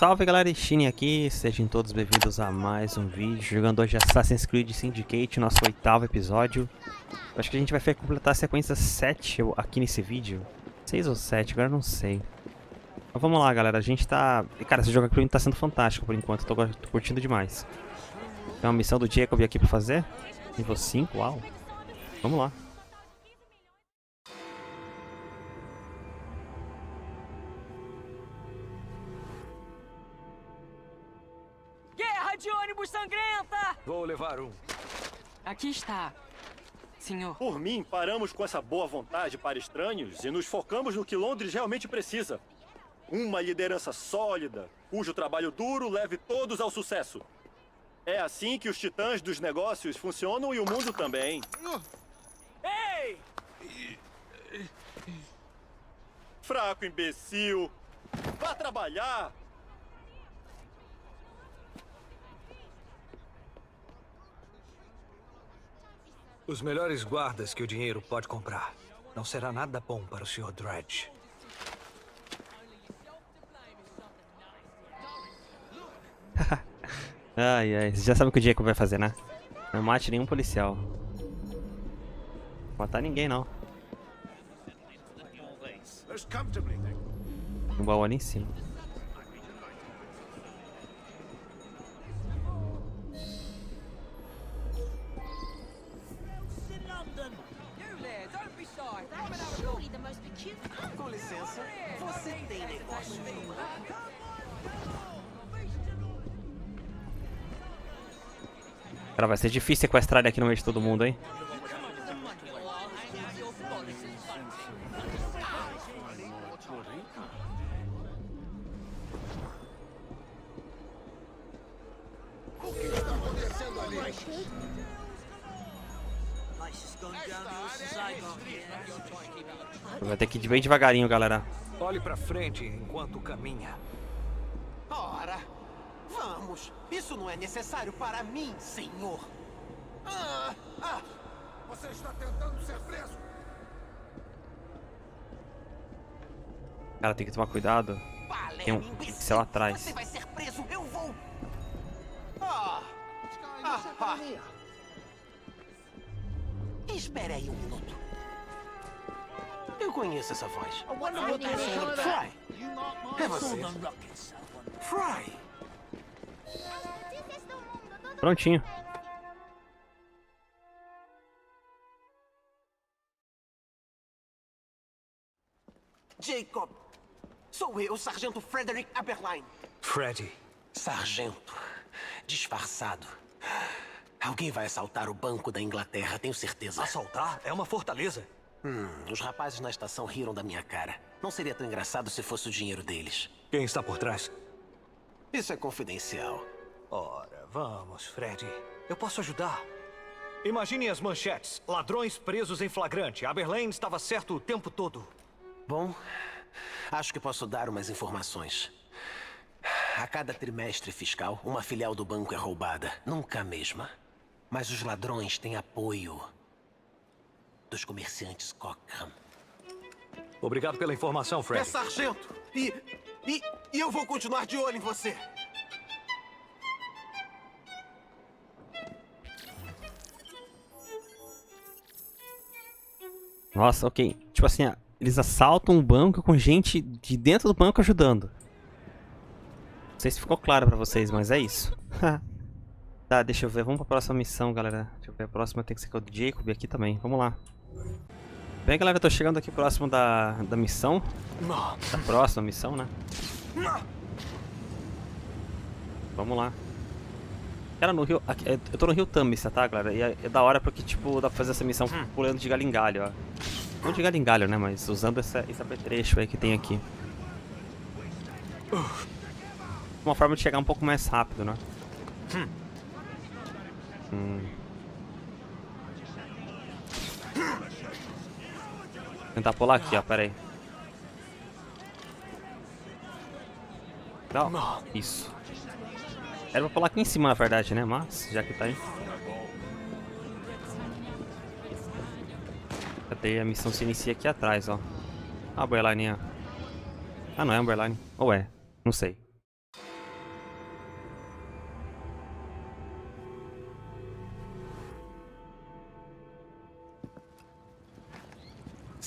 Salve galera, Shin aqui, sejam todos bem-vindos a mais um vídeo, jogando hoje Assassin's Creed Syndicate, nosso 8º episódio. Eu acho que a gente vai completar a sequência 7 aqui nesse vídeo, 6 ou 7, agora não sei. Mas vamos lá galera, a gente tá... Cara, esse jogo aqui tá sendo fantástico por enquanto, tô curtindo demais. Tem uma missão do Jacob aqui pra fazer, nível 5, uau. Vamos lá. De ônibus sangrenta! Vou levar um. Aqui está, senhor. Por mim, paramos com essa boa vontade para estranhos e nos focamos no que Londres realmente precisa. Uma liderança sólida, cujo trabalho duro leve todos ao sucesso. É assim que os titãs dos negócios funcionam e o mundo também. Ei! Fraco, imbecil! Vá trabalhar! Os melhores guardas que o dinheiro pode comprar. Não será nada bom para o Sr. Dredge. Ai, ai, você já sabe o que o Jacob vai fazer, né? Não mate nenhum policial. Não vou matar ninguém, não. Um baú ali em cima. Com licença, você tem negócio. Cara, vai ser difícil sequestrar ele aqui no meio de todo mundo, hein? Vai ter que ir bem devagarinho, galera. Olhe pra frente enquanto caminha. Ora, vamos. Isso não é necessário para mim, senhor. Você está tentando ser preso? Cara, tem que tomar cuidado. Tem um pixel lá atrás. Você vai ser preso, eu vou. Espere aí um minuto. Eu conheço essa voz. Fry! É você. Fry! Prontinho. Jacob! Sou eu, Sargento Frederick Aberline. Freddy. Sargento. Disfarçado. Alguém vai assaltar o Banco da Inglaterra, tenho certeza. Assaltar? É uma fortaleza. Os rapazes na estação riram da minha cara. Não seria tão engraçado se fosse o dinheiro deles. Quem está por trás? Isso é confidencial. Ora, vamos, Freddy. Eu posso ajudar. Imagine as manchetes. Ladrões presos em flagrante. Aberlane estava certo o tempo todo. Bom, acho que posso dar umas informações. A cada trimestre fiscal, uma filial do banco é roubada. Nunca a mesma. Mas os ladrões têm apoio dos comerciantes Cockham. Obrigado pela informação, Freddy. É, sargento! E eu vou continuar de olho em você. Nossa, ok. Tipo assim, eles assaltam um banco com gente de dentro do banco ajudando. Não sei se ficou claro pra vocês, mas é isso. Tá, deixa eu ver. Vamos pra próxima missão, galera. Deixa eu ver. A próxima tem que ser com o Jacob aqui também. Vamos lá. Bem, galera, eu tô chegando aqui próximo da missão. Da próxima missão, né? Vamos lá. Cara, no Rio... Aqui, eu tô no Rio Tamisa, tá, galera? E é da hora porque, tipo, dá pra fazer essa missão pulando de galho em galho, ó. Não de galho em galho, né? Mas usando esse apetrecho aí que tem aqui. Uma forma de chegar um pouco mais rápido, né? Tentar pular aqui, ó, pera aí. Não, isso. Era pra pular aqui em cima, na verdade, né? Mas, já que tá aí. Cadê? A missão se inicia aqui atrás, ó. A Aberline. Ah, não é Aberline. Ou é? Não sei.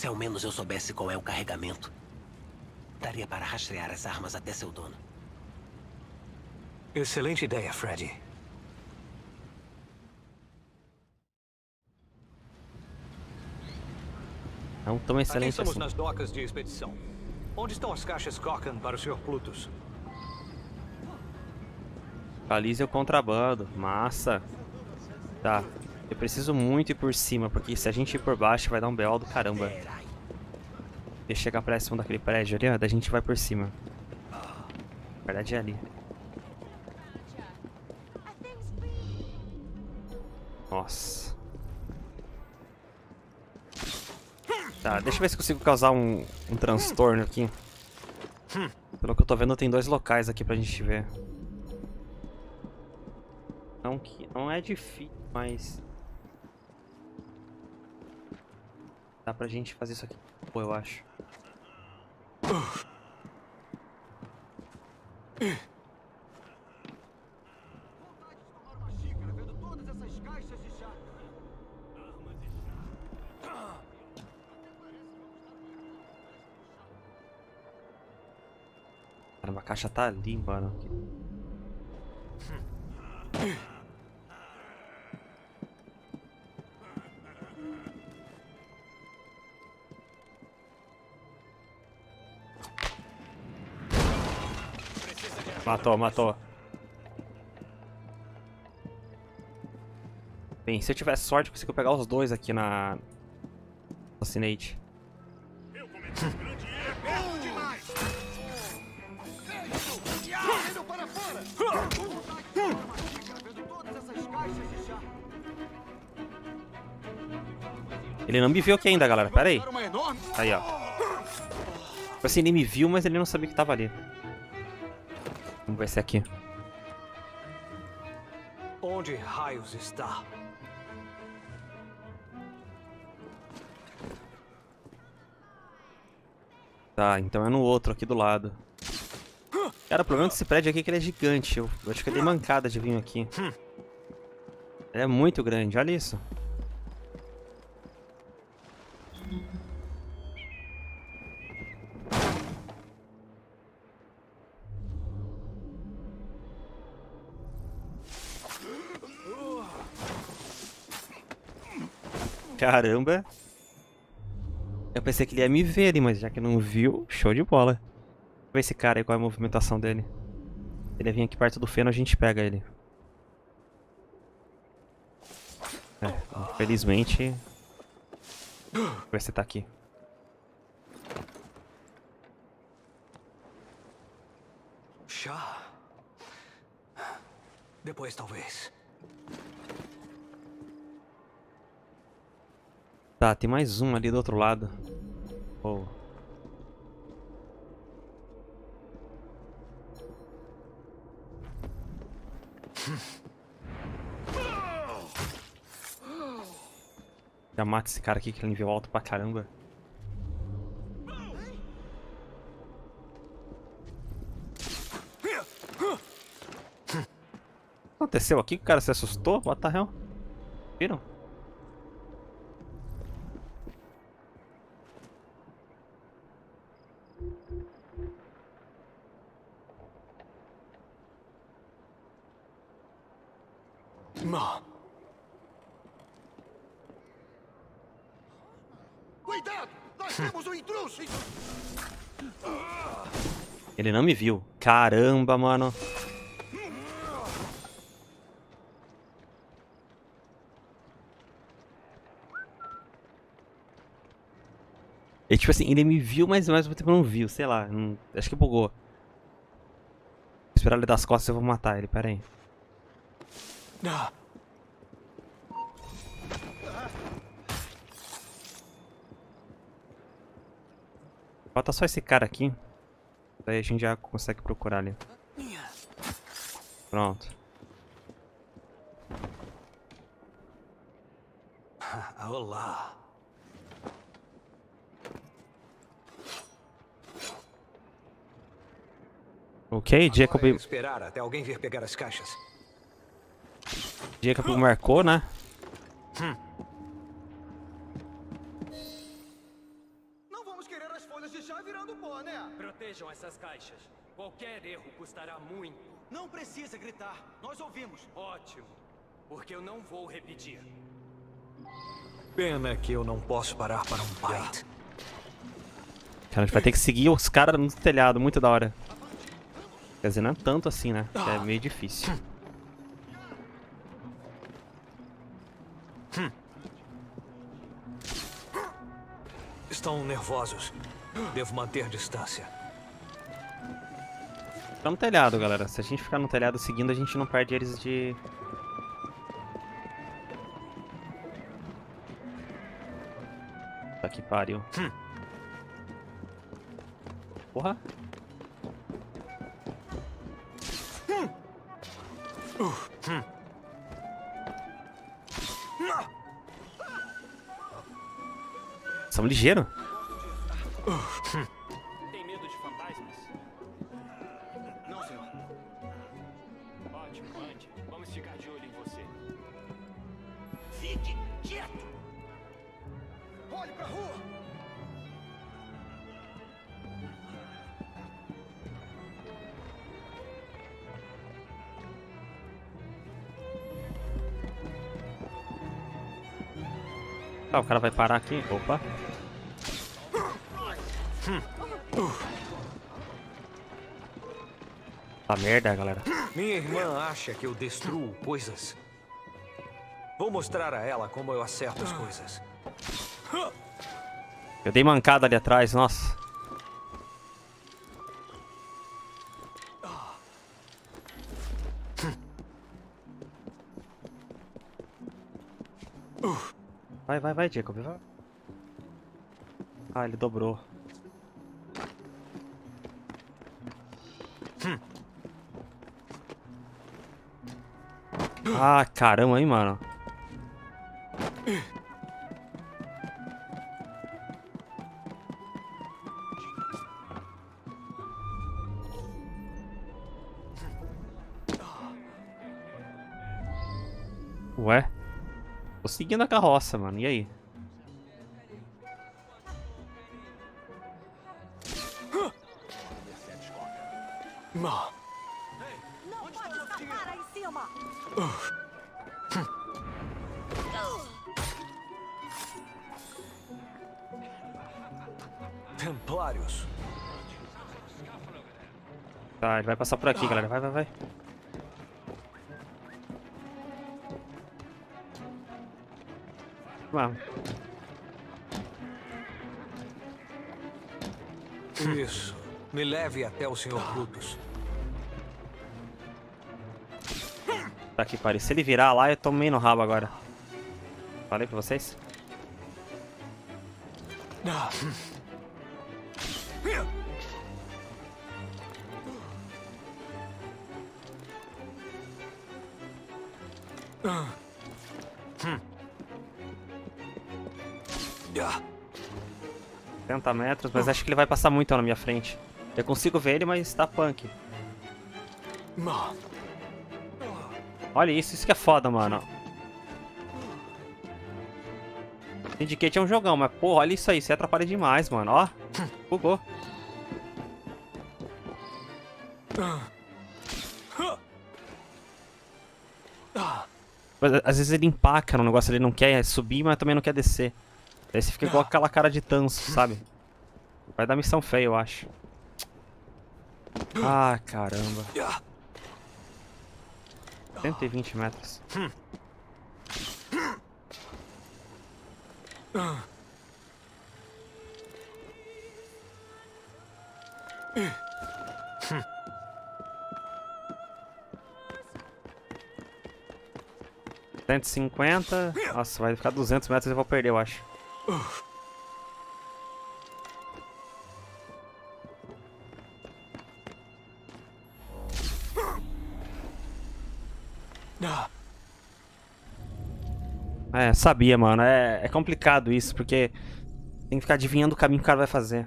Se ao menos eu soubesse qual é o carregamento, daria para rastrear as armas até seu dono. Excelente ideia, Freddy. Não tão Aqui excelente estamos assim. nas docas de expedição. Onde estão as caixas Gokan para o Sr. Plutus? Localize o contrabando. Massa. Tá. Eu preciso muito ir por cima, porque se a gente ir por baixo vai dar um BO do caramba. Deixa eu chegar próximo daquele prédio ali, ó. Daí a gente vai por cima. Na verdade é ali. Nossa. Tá, deixa eu ver se consigo causar um transtorno aqui. Pelo que eu tô vendo, tem 2 locais aqui pra gente ver. Não é difícil, mas... dá pra gente fazer isso aqui. Pô, eu acho. Caramba, a caixa tá ali, mano. Matou, matou. Bem, se eu tivesse sorte, eu consigo pegar os 2 aqui na... Assassinate. Ele não me viu aqui ainda, galera. Pera aí. Aí, ó. Tipo assim, ele me viu, mas ele não sabia que tava ali. Vamos ver se é aqui. Onde raios está? Tá, então é no outro aqui do lado. Cara, o problema desse prédio aqui é que ele é gigante. Eu acho que eu dei mancada de vir aqui. Ele é muito grande, olha isso. Caramba. Eu pensei que ele ia me ver ali, mas já que não viu, show de bola. Deixa eu ver esse cara aí, qual é a movimentação dele. Se ele vir aqui perto do feno, a gente pega ele. Infelizmente... Deixa eu ver se tá aqui. Chá. Depois, talvez. Tá, tem mais um ali do outro lado. Oh. Já mata esse cara aqui que ele nível alto pra caramba. O que aconteceu aqui? Que o cara se assustou? What the hell? Viram? Cuidado! Nós temos um intruso! Ele não me viu. Caramba, mano. E tipo assim, ele me viu, mas ao mesmo tempo não viu. Sei lá, acho que bugou. Vou esperar ele das costas e eu vou matar ele, pera aí. Falta só esse cara aqui. Daí a gente já consegue procurar ali. Pronto. Olá. Ok, Jacob Esperar até alguém vir pegar as caixas. marcou, né? Vejam essas caixas. Qualquer erro custará muito. Não precisa gritar. Nós ouvimos. Ótimo. Porque eu não vou repetir. Pena que eu não posso parar para um bite. Cara, a gente vai ter que seguir os caras no telhado, muito da hora. Quer dizer, não é tanto assim, né? É meio difícil. Estão nervosos. Devo manter distância. Tá no telhado, galera. Se a gente ficar no telhado seguindo, a gente não perde eles de... Tá que pariu. Porra. São ligeiros. Tem medo de fantasmas? Não, senhor. Ótimo, ande. Vamos ficar de olho em você. Fique quieto! Olhe pra rua! Tá, o cara vai parar aqui. Opa. Tá merda, galera. Minha irmã acha que eu destruo coisas. Vou mostrar a ela como eu acerto as coisas. Eu dei mancada ali atrás, nossa. Vai, Jacob. Vai. Ah, ele dobrou. Ah, caramba, hein, mano. Ué? Tô seguindo a carroça, mano. E aí? Má. Não pode saltar aí em cima! Templários. Tá, ele vai passar por aqui, galera. Vai. Vamos. Isso. Me leve até o Sr. Brutus. Tá que pariu. Se ele virar lá, eu tomei no rabo agora. Falei pra vocês? Ah. 70 metros, mas acho que ele vai passar muito na minha frente. Eu consigo ver ele, mas tá punk. Má. Olha isso que é foda, mano. Syndicate é um jogão, mas porra, olha isso aí, você atrapalha demais, mano, ó. Bugou. Às vezes ele empaca no negócio, ele não quer subir, mas também não quer descer. Aí você fica igual aquela cara de tanso, sabe? Vai dar missão feia, eu acho. Ah, caramba. 120 metros. $150. Nossa, vai ficar 200 metros e eu vou perder, eu acho. É, sabia, mano. É complicado isso, porque tem que ficar adivinhando o caminho que o cara vai fazer.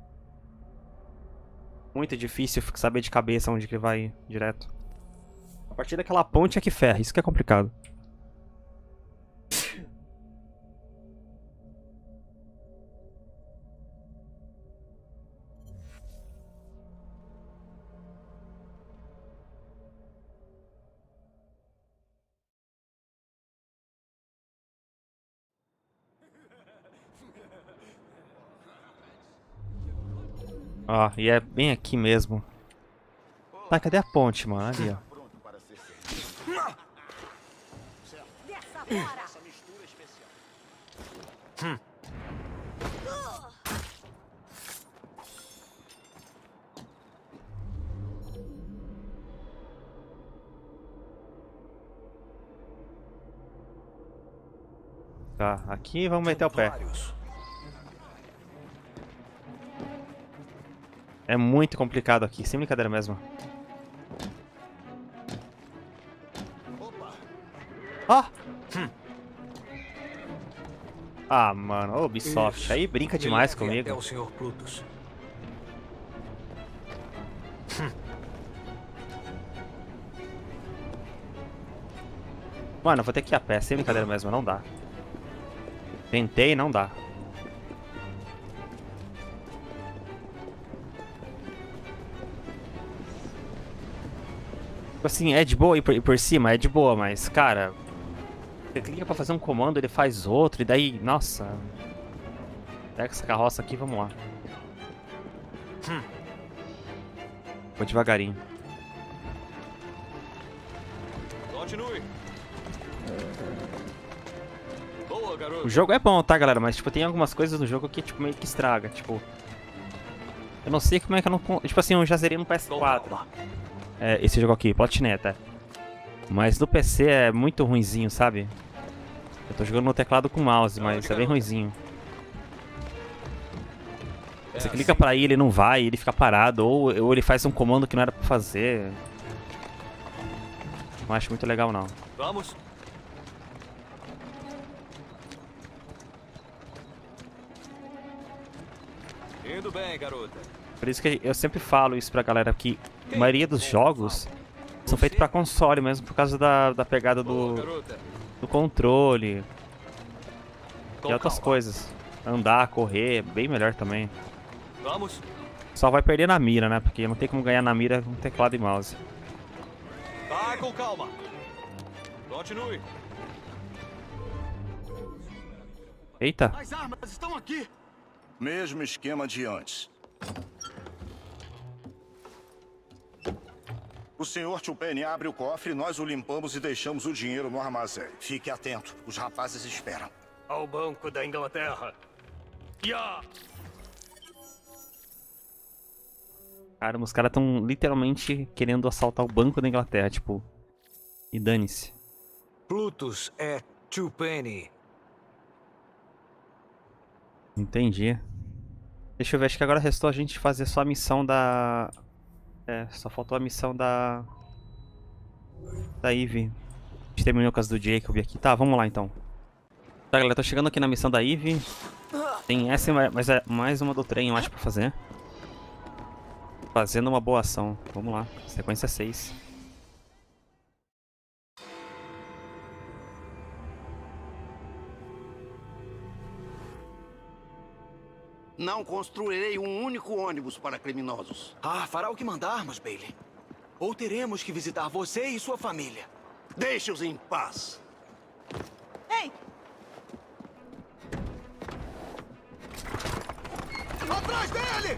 Muito difícil saber de cabeça onde que ele vai ir direto. A partir daquela ponte é que ferra, isso que é complicado. Ó, e é bem aqui mesmo. Tá, cadê a ponte, mano? Ali, ó. Dessa fora. Tá, aqui vamos meter o pé. Vários. É muito complicado aqui, sem brincadeira mesmo. Ó! Ah, mano, ô Ubisoft, Isso. aí brinca demais Me leve comigo. até o Sr. Plutus. Mano, eu vou ter que ir a pé, sem brincadeira mesmo, não dá. Tentei, não dá. Tipo assim, é de boa ir por cima, é de boa, mas, cara... Você clica pra fazer um comando, ele faz outro, e daí, nossa... Pega essa carroça aqui, vamos lá. Vou devagarinho. Continue. Boa, garoto. O jogo é bom, tá, galera? Mas, tipo, tem algumas coisas no jogo que, tipo, meio que estraga, tipo... Eu não sei como é que eu não... Tipo assim, eu já zerei no PS4. É, esse jogo aqui, Plotneta. Mas no PC é muito ruinzinho, sabe? Eu tô jogando no teclado com mouse, mas é bem ruinzinho. Você clica pra ir, ele não vai, ele fica parado. Ou ele faz um comando que não era pra fazer. Não acho muito legal, não. Vamos. Indo bem, garota. Por isso que eu sempre falo isso pra galera, que a maioria dos jogos são feitos pra console mesmo, por causa da pegada Boa, garota. do controle Com e outras calma. coisas. Andar, correr, bem melhor também. Vamos. Só vai perder na mira, né? Porque não tem como ganhar na mira com teclado e mouse. Tá com calma. Continue. Eita! As armas estão aqui. Mesmo esquema de antes. O Sr. Chupeni abre o cofre, nós o limpamos e deixamos o dinheiro no armazém. Fique atento, os rapazes esperam. Ao Banco da Inglaterra. Ya! Caramba, os caras estão literalmente querendo assaltar o Banco da Inglaterra, tipo... E dane-se. Plutus é Twopenny. Entendi. Deixa eu ver, acho que agora restou a gente fazer só a missão da... É, só faltou a missão da Eve. A gente terminou com as do Jacob aqui. Tá, vamos lá então. Tá, galera, tô chegando aqui na missão da Eve. Tem essa, mas é mais uma do trem, eu acho, pra fazer. Fazendo uma boa ação. Vamos lá, sequência 6. Não construirei um único ônibus para criminosos. Ah, fará o que mandarmos, Bailey. Ou teremos que visitar você e sua família. Deixe-os em paz. Ei! Atrás dele!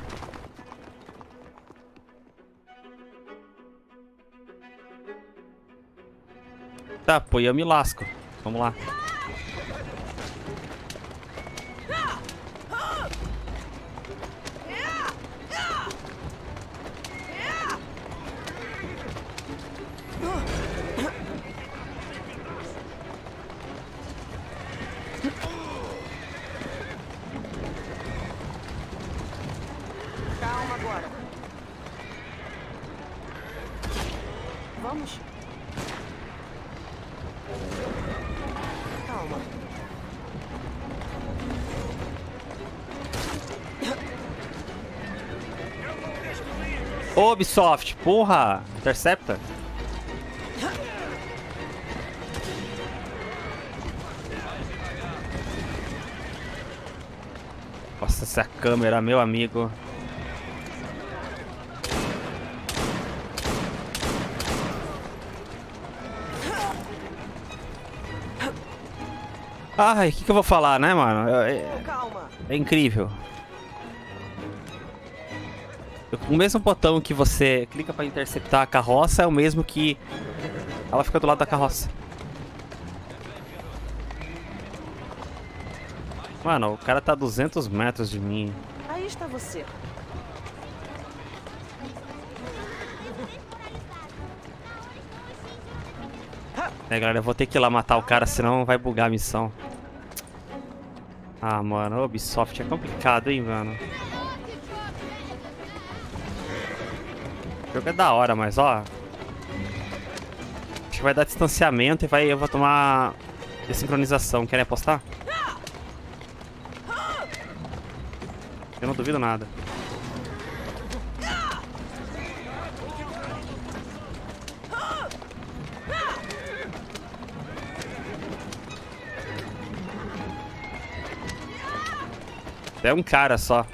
Tá, pô, eu me lasco. Vamos lá. Calma agora. Vamos. Calma. Ô, Ubisoft, porra! Intercepta. Nossa, essa câmera, meu amigo. Ai, o que eu vou falar, né, mano? Calma. É incrível. O mesmo botão que você clica pra interceptar a carroça é o mesmo que ela fica do lado da carroça. Mano, o cara tá a 200 metros de mim. Aí está você. É, galera, eu vou ter que ir lá matar o cara, senão vai bugar a missão. Ah, mano, o Ubisoft é complicado, hein, mano. O jogo é da hora, mas ó... Acho que vai dar distanciamento e eu vou tomar desincronização. Querem apostar? Eu não duvido nada. É um cara só.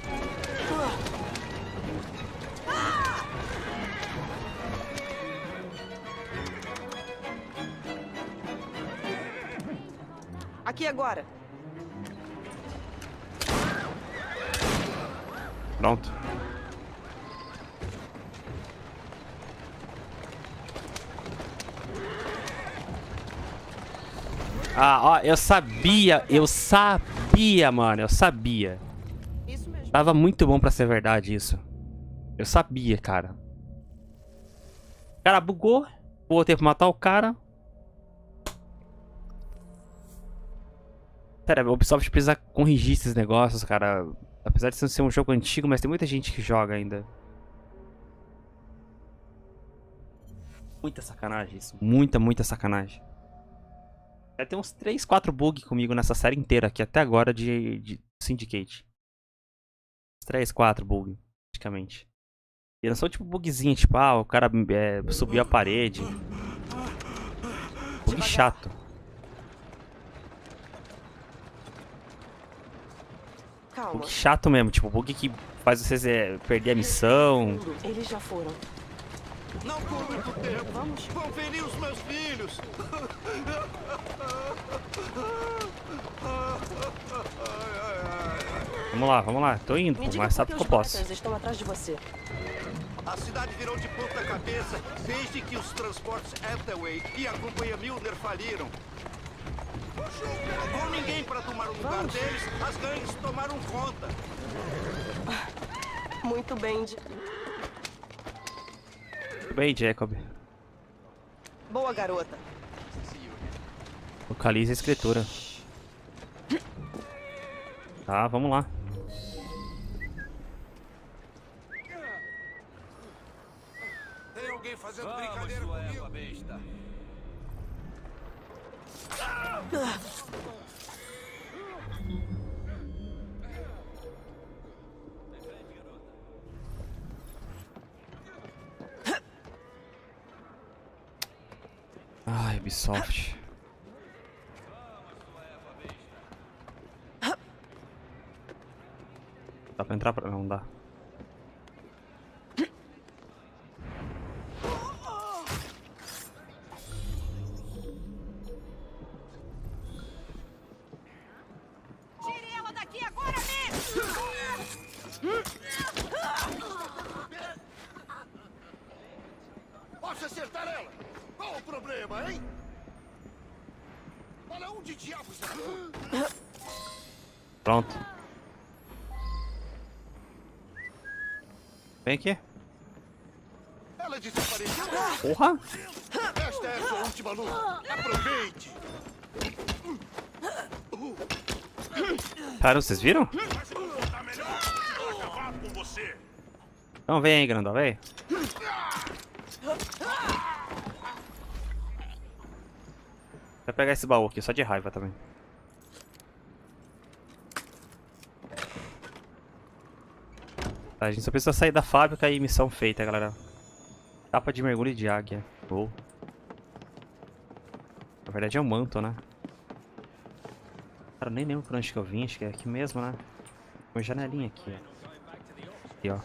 Aqui agora. Pronto. Ah, ó, eu sabia, mano, eu sabia. Isso mesmo. Tava muito bom pra ser verdade isso. Eu sabia, cara. O cara bugou, voltei pra matar o cara. Sério, a Ubisoft precisa corrigir esses negócios, cara. Apesar de ser um jogo antigo, mas tem muita gente que joga ainda. Muita sacanagem isso. Muita sacanagem. Já tem uns 3, 4 bugs comigo nessa série inteira aqui, até agora, de Syndicate. 3, 4 bugs, praticamente. E não são tipo bugzinho, tipo, ah, o cara subiu a parede. Bug chato. Calma. Bug chato mesmo, tipo, bug que faz vocês perder a missão. Eles já foram. Não por muito tempo. Vamos. Vão ferir os meus filhos. Vamos lá, tô indo, Me diga mas por sabe que que eu os posso. Spartans estão atrás de você. A cidade virou de ponta cabeça desde que os transportes Hathaway e a companhia Milner faliram. Com ninguém para tomar o lugar deles, as gangues tomaram conta. Muito bem. Tudo bem, Jacob. Boa, garota. Localize a escritura. Tá, vamos lá. Tem alguém fazendo brincadeira comigo? Besta. Ai, Ubisoft. Dá pra entrar? Não dá. Tire ela daqui agora mesmo! Posso acertar ela? Qual o problema, hein? Olha onde diabos ela foi. Pronto. Vem aqui. Ela desapareceu. Porra! Esta é a sua última luta. Aproveite. Cara, vocês viram? Vai se comportar melhor ou acabar com você. Então vem aí, grandão, vem. Vai pegar esse baú aqui, só de raiva também. Tá, a gente só precisa sair da fábrica e missão feita, galera. Tapa de mergulho de águia. Oh. Na verdade é um manto, né? Cara, eu nem lembro por onde que eu vim, acho que é aqui mesmo, né? Uma janelinha aqui, ó. Aqui, ó.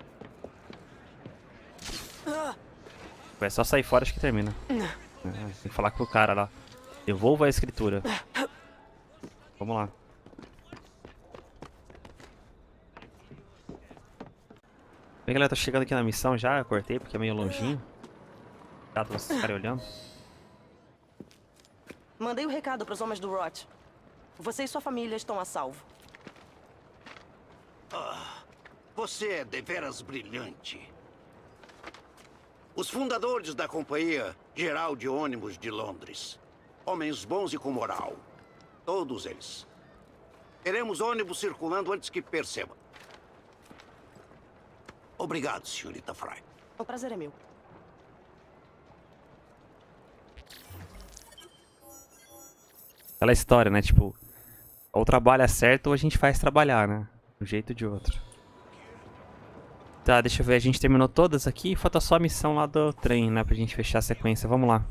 É só sair fora, acho que termina. Tem que falar com o cara lá. Devolva a escritura. Vamos lá. Bem, galera, tô chegando aqui na missão já. Eu cortei porque é meio longinho. Tá, vocês ficarem olhando. Mandei o recado pros homens do Rot. Você e sua família estão a salvo. Você é deveras brilhante. Os fundadores da Companhia Geral de Ônibus de Londres. Homens bons e com moral. Todos eles. Teremos ônibus circulando antes que percebam. Obrigado, senhorita Fry. O prazer é meu. Aquela história, né? Tipo, ou trabalha certo ou a gente faz trabalhar, né? De um jeito ou de outro. Tá, deixa eu ver. A gente terminou todas aqui. Falta só a missão lá do trem, né? Pra gente fechar a sequência. Vamos lá.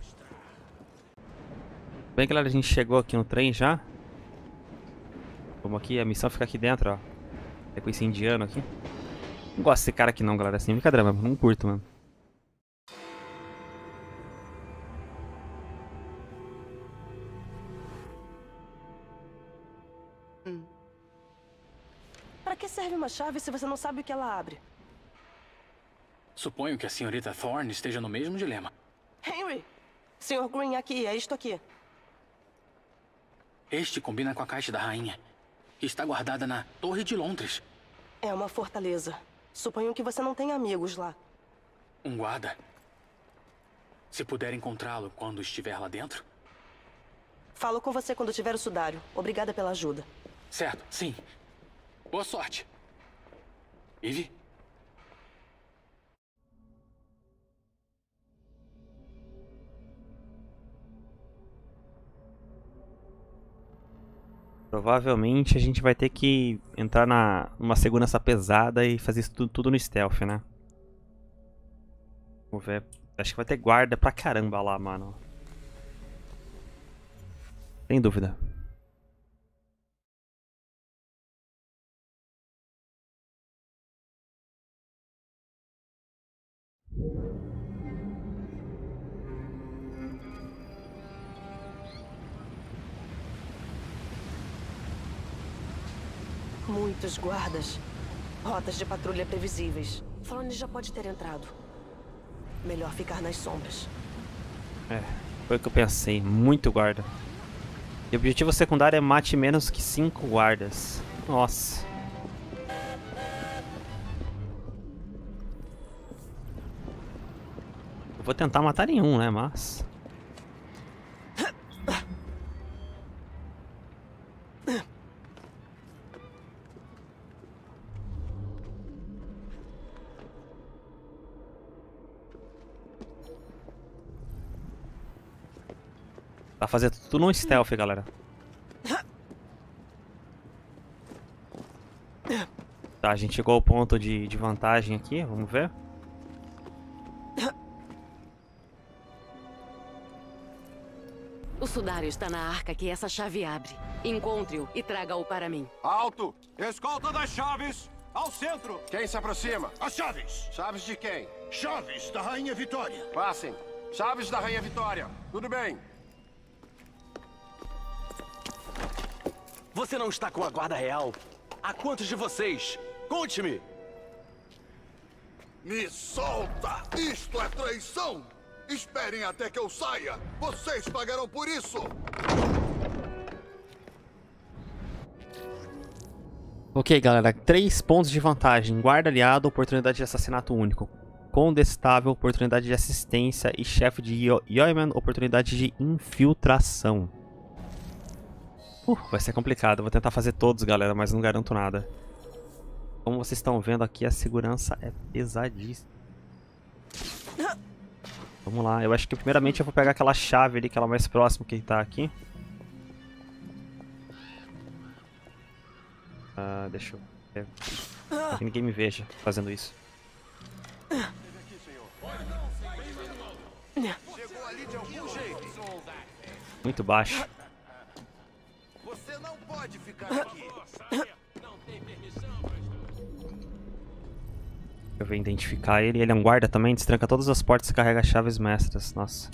Bem, galera, a gente chegou aqui no trem já. Vamos aqui. A missão fica aqui dentro, ó. É com esse indiano aqui. Não gosto desse cara aqui não, galera. Assim, brincadeira mesmo. Não curto, mano. Pra que serve uma chave se você não sabe o que ela abre? Suponho que a senhorita Thorne esteja no mesmo dilema. Henry! Sr. Green, aqui, é isto aqui. Este combina com a caixa da rainha, que está guardada na Torre de Londres. É uma fortaleza. Suponho que você não tem amigos lá. Um guarda. Se puder encontrá-lo quando estiver lá dentro. Falo com você quando tiver o sudário. Obrigada pela ajuda. Certo, sim. Boa sorte. Ivy? Provavelmente a gente vai ter que entrar numa segurança pesada e fazer isso tudo no stealth, né? Vamos ver. Acho que vai ter guarda pra caramba lá, mano. Sem dúvida. Muitos guardas. Rotas de patrulha previsíveis. Thorne já pode ter entrado. Melhor ficar nas sombras. É, foi o que eu pensei. Muito guarda. E o objetivo secundário é mate menos que 5 guardas. Nossa. Eu vou tentar matar nenhum, né? Mas... Tá fazendo tudo no stealth, galera. Tá, a gente chegou ao ponto de vantagem aqui, vamos ver. O sudário está na arca que essa chave abre. Encontre-o e traga-o para mim. Alto! Escolta das chaves! Ao centro! Quem se aproxima? As chaves! Chaves de quem? Chaves da Rainha Vitória! Passem. Chaves da Rainha Vitória. Tudo bem. Você não está com a guarda real? Há quantos de vocês? Conte-me! Me solta! Isto é traição! Esperem até que eu saia! Vocês pagarão por isso! Ok, galera. 3 pontos de vantagem. Guarda aliado, oportunidade de assassinato único. Condestável, oportunidade de assistência. E chefe de Yeoman, oportunidade de infiltração. Vai ser complicado. Vou tentar fazer todos, galera, mas não garanto nada. Como vocês estão vendo aqui, a segurança é pesadíssima. Vamos lá. Eu acho que primeiramente eu vou pegar aquela chave ali, que ela é mais próxima que tá aqui. Deixa eu ver. Pra que ninguém me veja fazendo isso. Muito baixo. Você não pode ficar aqui. Eu vou identificar ele. Ele é um guarda também. Destranca todas as portas e carrega chaves mestras. Nossa.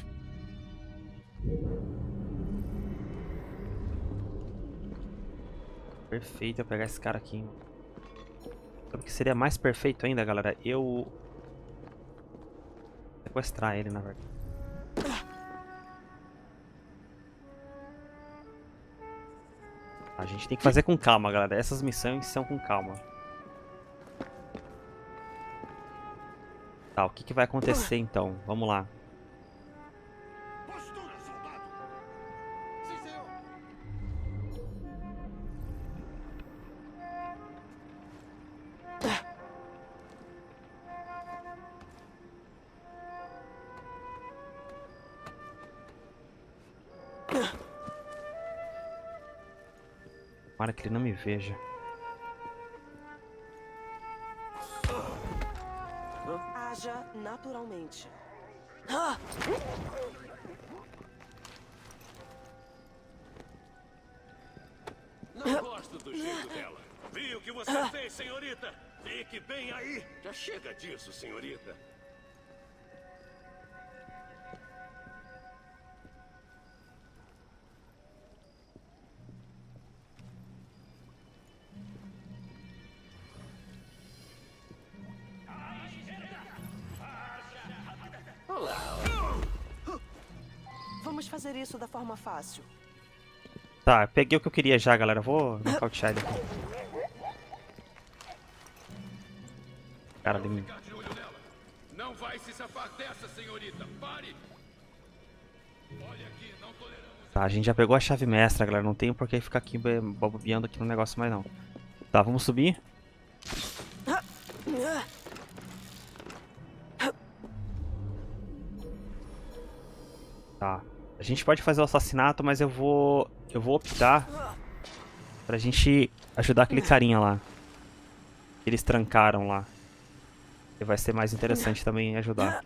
Perfeito eu pegar esse cara aqui. Sabe o que seria mais perfeito ainda, galera? Eu sequestrar ele, na verdade. A gente tem que fazer com calma, galera. Essas missões são com calma. Tá, o que vai acontecer então? Vamos lá. Para que ele não me veja. Haja naturalmente. Não gosto do jeito dela. Vi o que você fez, senhorita. Fique bem aí. Já chega disso, senhorita. Vamos fazer isso da forma fácil. Tá, peguei o que eu queria já, galera. Vou nocautear ele aqui. Cara, ele... Não vai se safar dessa, senhorita. Pare. Olha aqui, não toleramos. Tá, a gente já pegou a chave mestra, galera. Não tem por que ficar aqui bobeando aqui no negócio mais não. Tá, vamos subir. Tá. A gente pode fazer o assassinato, mas eu vou optar pra gente ajudar aquele carinha lá. Eles trancaram lá. E vai ser mais interessante também ajudar.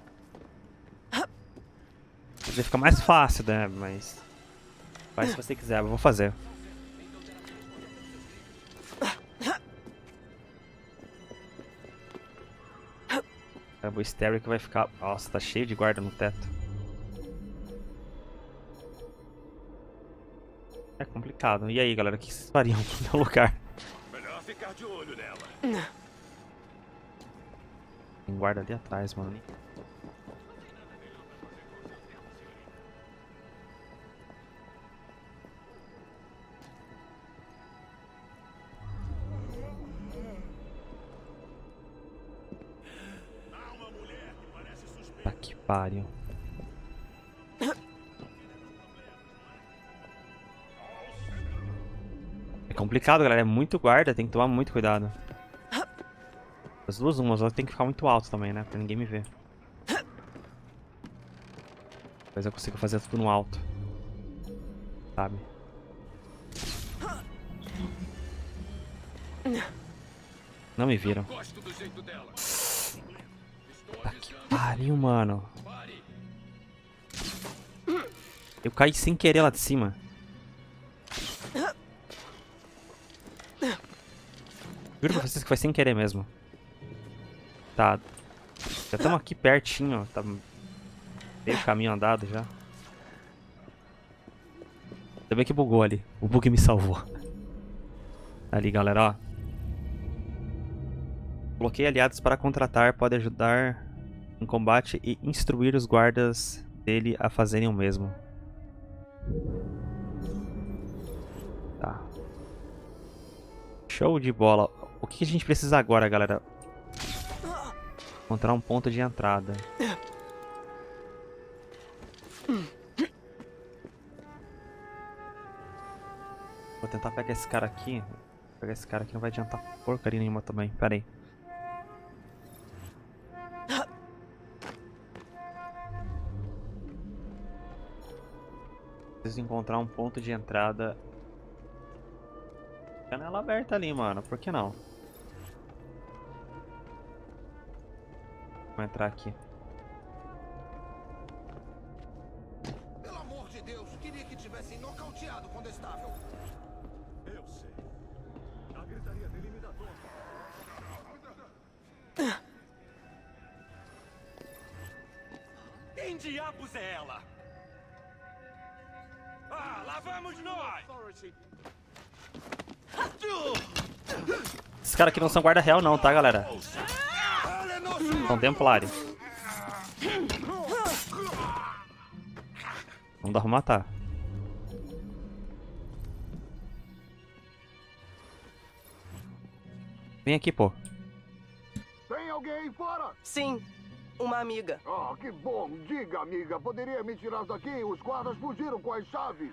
Quer dizer, fica mais fácil, né? Mas... faz se você quiser, eu vou fazer. O estéreo que vai ficar... Nossa, tá cheio de guarda no teto. É complicado. E aí, galera, o que vocês fariam no meu lugar? Melhor ficar de olho nela. Tem guarda ali atrás, mano. Tá que pariu. É complicado, galera. É muito guarda, tem que tomar muito cuidado. As duas umas, ela tem que ficar muito alto também, né? Pra ninguém me ver. Depois eu consigo fazer tudo no alto. Sabe? Não me viram. Tá que pariu, mano. Eu caí sem querer lá de cima. Juro pra vocês que foi sem querer mesmo. Tá. Já estamos aqui pertinho, ó. Tá meio caminho andado já. Ainda bem que bugou ali. O bug me salvou. Ali, galera, ó. Bloqueie aliados para contratar. Pode ajudar em combate e instruir os guardas dele a fazerem o mesmo. Tá. Show de bola. O que a gente precisa agora, galera? Encontrar um ponto de entrada. Vou tentar pegar esse cara aqui. Pegar esse cara aqui não vai adiantar porcaria nenhuma também. Pera aí. Preciso encontrar um ponto de entrada. Janela aberta ali, mano. Por que não? Vou entrar aqui. Pelo amor de Deus, queria que tivessem nocauteado o Condestável. Eu sei. A gritaria dele me dá tonto. Quem diabos é ela? Ah, lá vamos nós! Esses caras aqui não são guarda real não, tá, galera? São templários. Não dá pra matar. Vem aqui, pô. Tem alguém aí fora? Sim, uma amiga. Ah, que bom. Diga, amiga, poderia me tirar daqui? Os guardas fugiram com as chaves.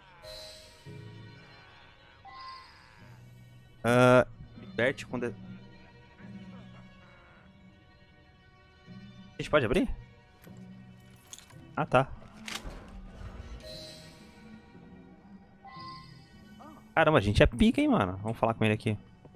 Liberte quando... A gente pode abrir? Ah, tá. Caramba, a gente é pica, hein, mano. Vamos falar com ele aqui.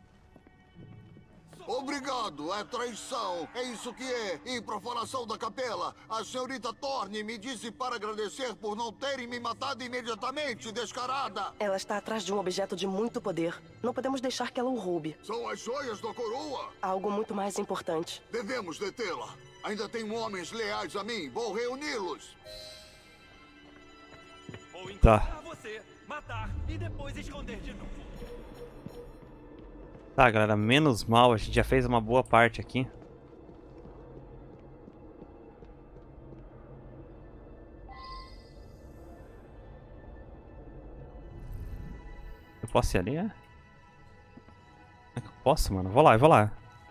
Obrigado, é traição. É isso que é. E profanação da capela. A senhorita Thorne me disse para agradecer por não terem me matado imediatamente, descarada. Ela está atrás de um objeto de muito poder. Não podemos deixar que ela o roube. São as joias da coroa? Algo muito mais importante. Devemos detê-la. Ainda tenho homens leais a mim. Vou reuni-los. Vou Tá. encontrar você, matar e depois esconder de novo. Tá, galera, menos mal, a gente já fez uma boa parte aqui. Eu posso ir ali, é? Eu posso, mano? Vou lá, eu vou lá.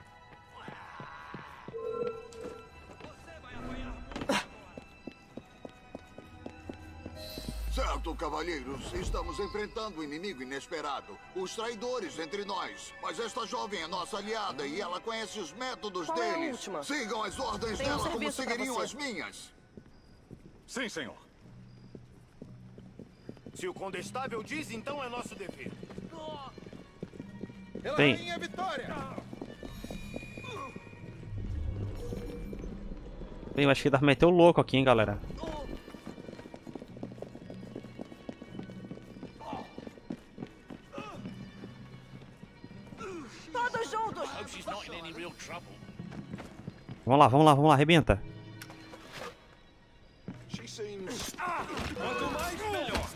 Certo, cavalheiros. Estamos enfrentando um inimigo inesperado. Os traidores entre nós. Mas esta jovem é nossa aliada e ela conhece os métodos Qual é a deles. última? Sigam as ordens Tenho um dela como serviço pra seguiriam você. as minhas. Sim, senhor. Se o condestável diz, então é nosso dever. Pela Bem. rainha Vitória! Bem, eu acho que dá pra meter o louco aqui, hein, galera. Todos juntos! Vamos lá, arrebenta. Quanto mais, melhor.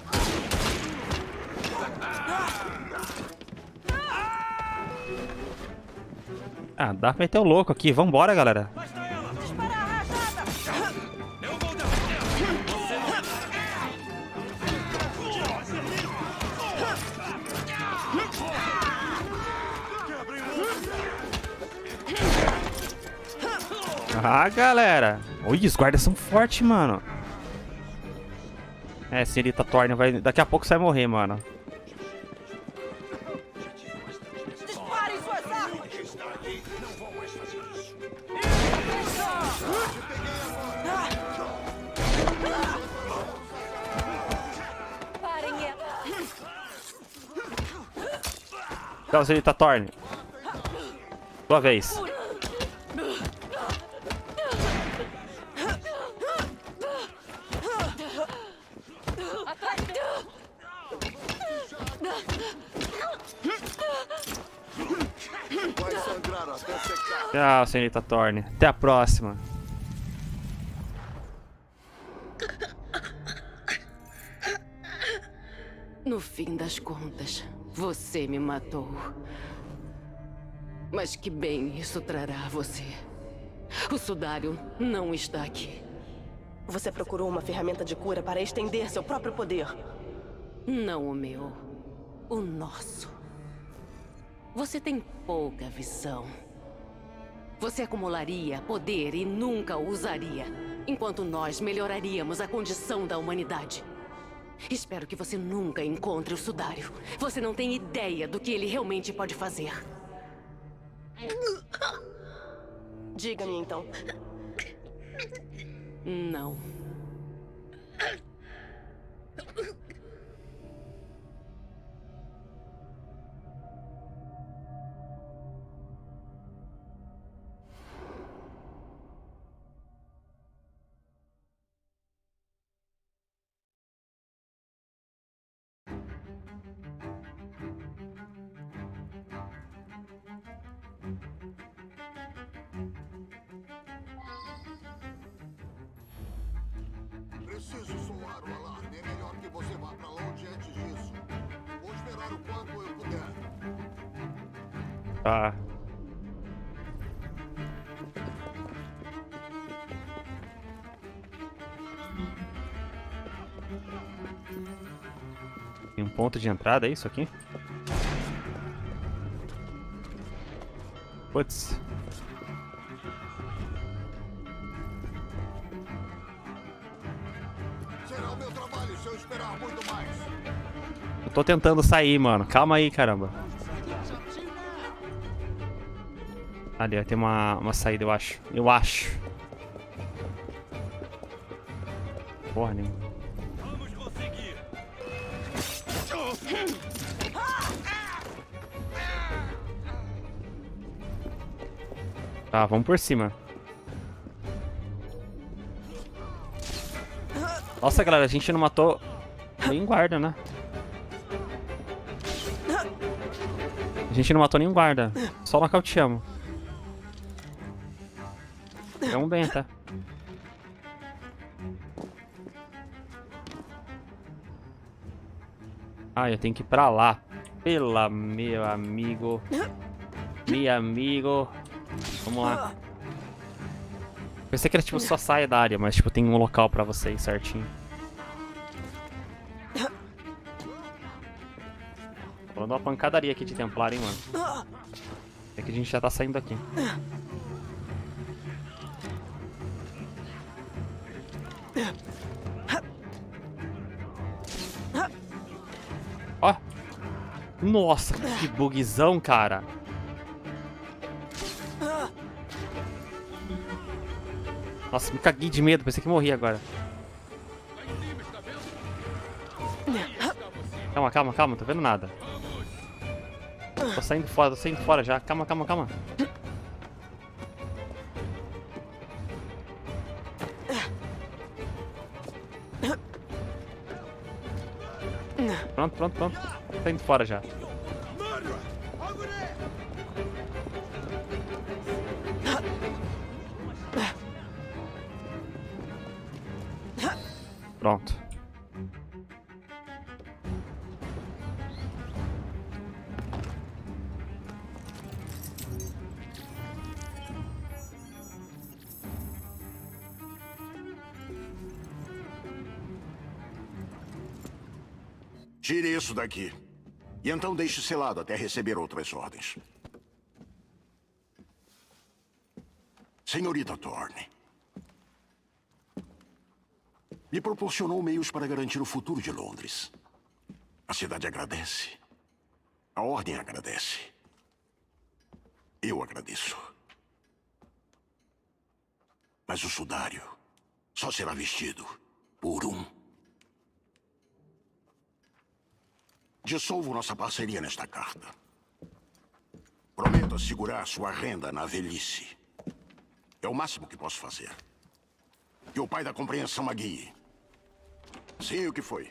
Ah, dá pra meter o louco aqui, vambora, galera. Dispara a rajada! Eu vou defender. Você não é Ah, galera. Ui, os guardas são fortes, mano. É, senhorita Thorne vai... Daqui a pouco você vai morrer, mano. Disparem suas armas! Parem ela! Tchau, senhorita Thorne. Sua vez. Vai sangrar até secar. Tchau, senhorita Thorne. Até a próxima. No fim das contas, você me matou. Mas que bem isso trará a você. O Sudário não está aqui. Você procurou uma ferramenta de cura para estender seu próprio poder. Não o meu. O nosso. Você tem pouca visão. Você acumularia poder e nunca o usaria, enquanto nós melhoraríamos a condição da humanidade. Espero que você nunca encontre o Sudário. Você não tem ideia do que ele realmente pode fazer. Diga-me então. Não. Preciso soar o alarme. É melhor que você vá pra longe antes disso. Vou esperar o quanto eu puder. Tá. ponto de entrada, é isso aqui? Putz. Será o meu trabalho se eu esperar muito mais. Eu tô tentando sair, mano. Calma aí, caramba. Ali, ó, tem uma saída, eu acho. Eu acho. Porra nenhuma. Vamos conseguir. Tá, vamos por cima. Nossa, galera, a gente não matou nenhum guarda, né? A gente não matou nenhum guarda. Só nocauteamos. Vamos bem, tá? Ah, eu tenho que ir pra lá. Pela meu amigo. Meu amigo. Vamos lá. Pensei que era tipo só saia da área, mas tipo tem um local pra você ir certinho. Falando uma pancadaria aqui de Templar, hein, mano. É que a gente já tá saindo daqui. Ó. Nossa, que bugzão, cara. Nossa, me caguei de medo, pensei que morri agora. Calma, calma, calma, não tô vendo nada. Tô saindo fora já. Calma, calma, calma. Pronto, pronto, pronto. Tô saindo fora já. Pronto. Tire isso daqui. E então deixe selado até receber outras ordens. Senhorita Thorne. Me proporcionou meios para garantir o futuro de Londres. A cidade agradece. A Ordem agradece. Eu agradeço. Mas o sudário só será vestido por um. Dissolvo nossa parceria nesta carta. Prometo assegurar sua renda na velhice. É o máximo que posso fazer. Que o pai da compreensão a guie. Sim, o que foi?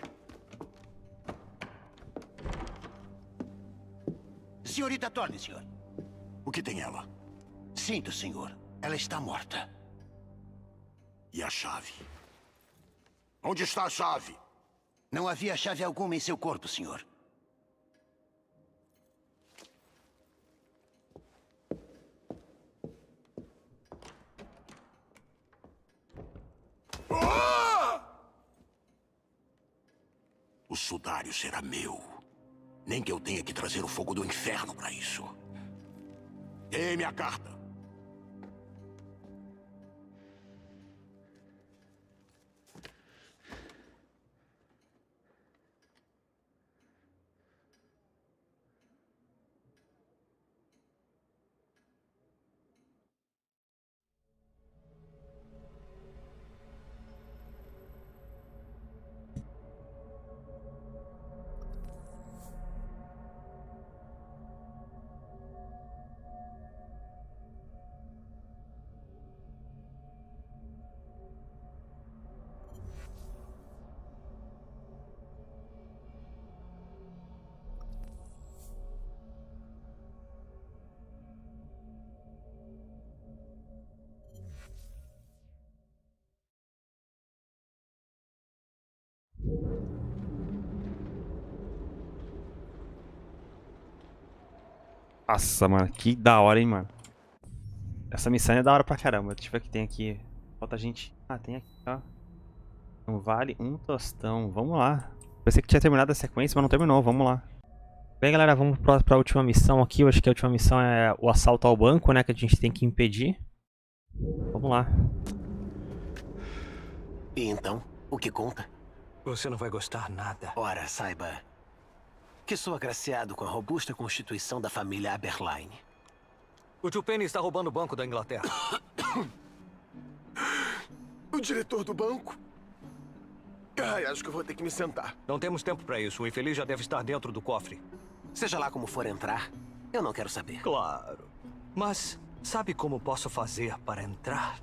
Senhorita Thorne, senhor. O que tem ela? Sinto, senhor. Ela está morta. E a chave? Onde está a chave? Não havia chave alguma em seu corpo, senhor. O sudário será meu. Nem que eu tenha que trazer o fogo do inferno para isso. Dê-me a carta. Nossa, mano, que da hora, hein, mano. Essa missão é da hora pra caramba. Deixa eu ver o que tem aqui. Falta gente... Ah, tem aqui, ó. Um vale, um tostão. Vamos lá. Pensei que tinha terminado a sequência, mas não terminou. Vamos lá. Bem, galera, vamos pra última missão aqui. Eu acho que a última missão é o assalto ao banco, né? Que a gente tem que impedir. Vamos lá. E então, o que conta? Você não vai gostar nada. Ora, saiba que sou agraciado com a robusta constituição da família Aberline. O tio Penny está roubando o Banco da Inglaterra. O diretor do banco? Ai, acho que eu vou ter que me sentar. Não temos tempo para isso. O infeliz já deve estar dentro do cofre. Seja lá como for entrar, eu não quero saber. Claro. Mas sabe como posso fazer para entrar?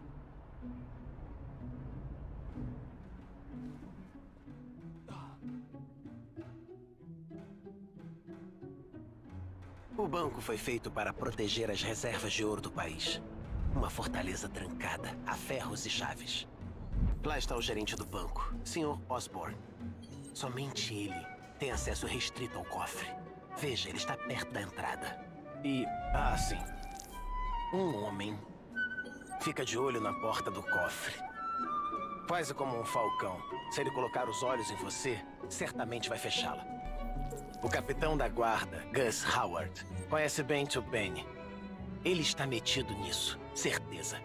O banco foi feito para proteger as reservas de ouro do país. Uma fortaleza trancada, a ferros e chaves. Lá está o gerente do banco, Sr. Osborne. Somente ele tem acesso restrito ao cofre. Veja, ele está perto da entrada. E, sim. Um homem fica de olho na porta do cofre. Faz como um falcão. Se ele colocar os olhos em você, certamente vai fechá-la. O capitão da guarda, Gus Howard, conhece bem Tio Penny. Ele está metido nisso, certeza.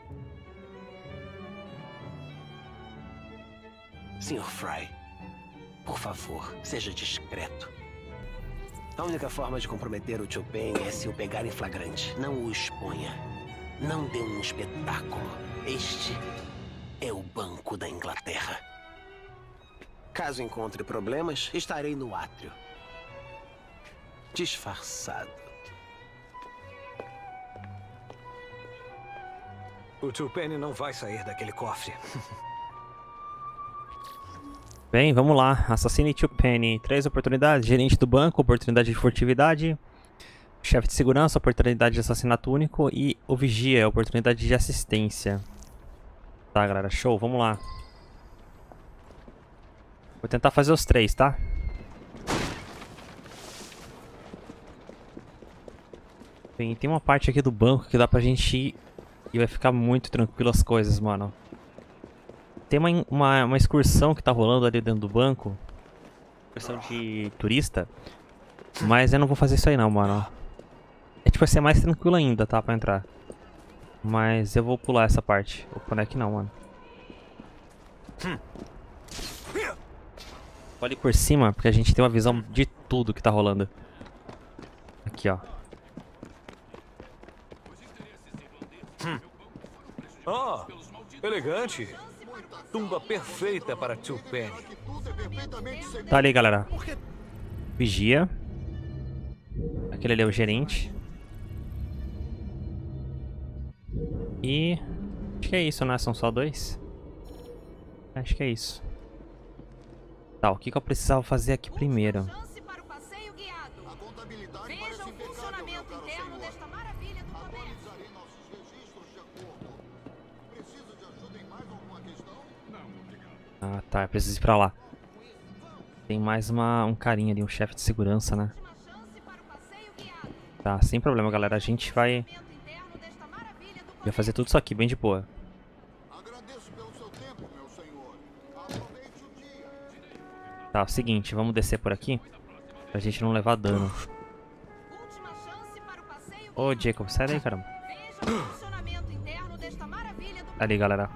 Sr. Fry, por favor, seja discreto. A única forma de comprometer o Tio Penny é se o pegar em flagrante. Não o exponha. Não dê um espetáculo. Este é o Banco da Inglaterra. Caso encontre problemas, estarei no átrio. Disfarçado. O tio Penny não vai sair daquele cofre. Bem, vamos lá. Assassine Tio Penny. 3 oportunidades. Gerente do banco, oportunidade de furtividade. Chefe de segurança, oportunidade de assassinato único. E o vigia, oportunidade de assistência. Tá, galera. Show. Vamos lá. Vou tentar fazer os 3, tá? Bem, tem uma parte aqui do banco que dá pra gente ir e vai ficar muito tranquilo as coisas, mano. Tem uma excursão que tá rolando ali dentro do banco. Excursão de turista. Mas eu não vou fazer isso aí não, mano. É tipo, vai ser mais tranquilo ainda, tá? Pra entrar. Mas eu vou pular essa parte. O Connect não, mano. Olha por cima, porque a gente tem uma visão de tudo que tá rolando. Aqui, ó. Elegante. Tumba perfeita para Tio Penny. Tá ali, galera. Vigia. Aquele ali é o gerente. E... acho que é isso, né? São só 2? Acho que é isso. Tá, o que eu precisava fazer aqui primeiro? Ah, tá. Eu preciso ir pra lá. Tem mais um carinha ali, um chefe de segurança, né? Tá, sem problema, galera. A gente vai fazer tudo isso aqui, bem de boa. Tá, é o seguinte. Vamos descer por aqui pra gente não levar dano. Ô, Jacob, sai daí, caramba. Ali, galera.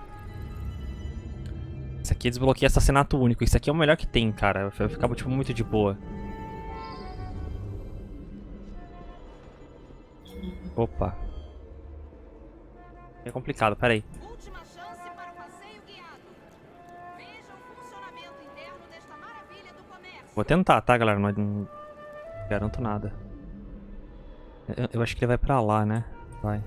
Isso aqui desbloqueia assassinato único. Isso aqui é o melhor que tem, cara. Vai ficar tipo, muito de boa. Opa. É complicado, peraí. Vou tentar, tá, galera? Não garanto nada. Eu acho que ele vai pra lá, né? Vai.